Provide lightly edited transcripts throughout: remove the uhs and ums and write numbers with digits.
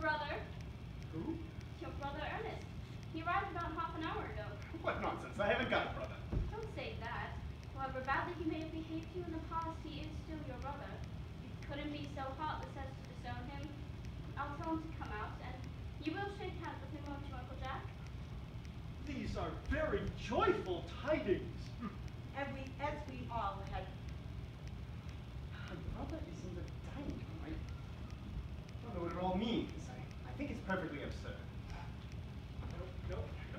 brother. Who? Your brother Ernest. He arrived about half an hour ago. What nonsense, I haven't got a brother. Don't say that. However badly he may have behaved to you in the past, he is still your brother. You couldn't be so heartless as to disown him. I'll tell him to come out, and you will shake hands with him, won't you, Uncle Jack? These are very joyful tidings. And as we all had. My brother is in the dining room. I don't know what it all means. I think it's perfectly absurd. No.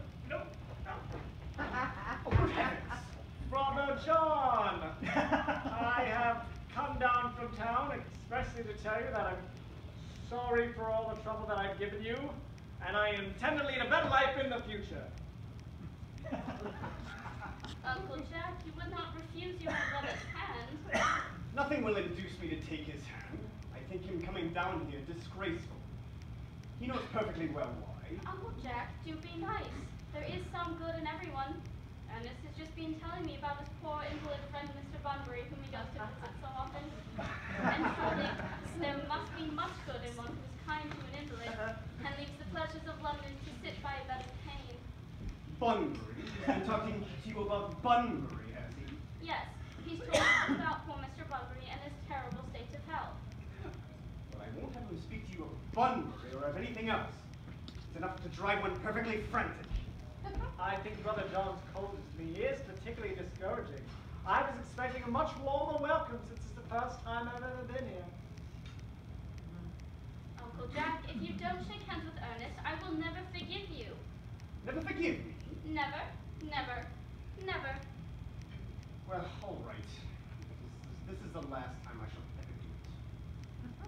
Oh, good heavens! Brother John! I have come down from town expressly to tell you that I'm sorry for all the trouble that I've given you, and I intend to lead a better life in the future. Uncle Jack, you would not refuse your brother's hand. Nothing will induce me to take his hand. I think him coming down here disgraceful. He knows perfectly well why. Uncle Jack, do be nice. There is some good in everyone. Ernest has just been telling me about his poor invalid friend, Mr. Bunbury, whom he goes to visit so often. And surely there must be much good in one who is kind to an invalid and leaves the pleasures of London to sit by a bed of pain. Bunbury? He's been talking to you about Bunbury, has he? Yes, he's told us about poor Mr. Bunbury and his terrible state of health. But I won't have him speak to you of Bunbury or of anything else. It's enough to drive one perfectly frantic. I think Brother John's coldness to me is particularly discouraging. I was expecting a much warmer welcome since it's the first time I've ever been here. Uncle Jack, if you don't shake hands with Ernest, I will never forgive you. Never forgive me? Never, never, never. Well, all right. This is the last time I shall ever do it.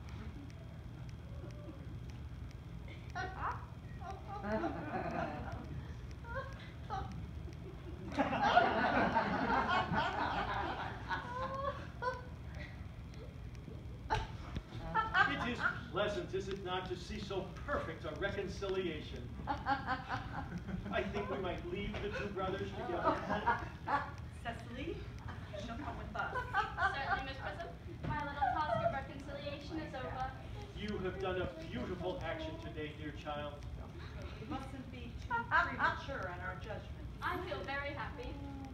It is pleasant, is it not, to see so perfect a reconciliation? I think we might leave the two brothers together. Cecily, you shall come with us. Certainly, Miss Prism. My little task of reconciliation is over. You have done a beautiful action today, dear child. We mustn't be too premature in our judgment. I feel very happy.